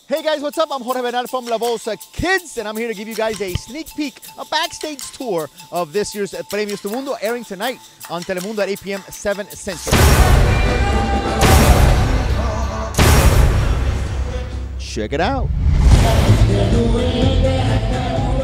Hey guys, what's up? I'm Jorge Bernal from La Voz Kids, and I'm here to give you guys a sneak peek, a backstage tour of this year's Premios Tu Mundo, airing tonight on Telemundo at 8 p.m. 7 Central. Check it out.